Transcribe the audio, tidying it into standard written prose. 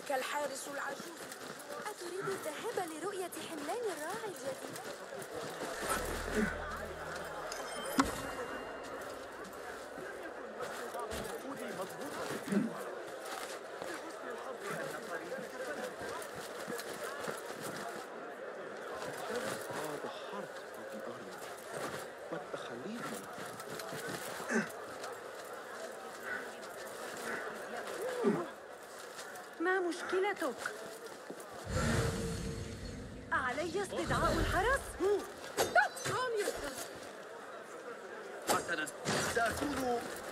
ذلك الحارس العجوز. أتريد الذهاب لرؤية حملان الراعي الجديد؟ ما مشكلتك؟ علي استدعاء الحرس؟ حسناً، سأكون